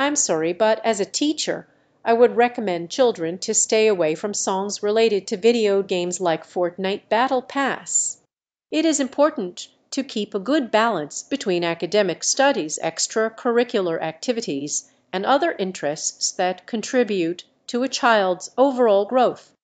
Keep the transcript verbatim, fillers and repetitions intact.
I'm sorry, but as a teacher, I would recommend children to stay away from songs related to video games like Fortnite Battle Pass. It is important to keep a good balance between academic studies, extracurricular activities, and other interests that contribute to a child's overall growth.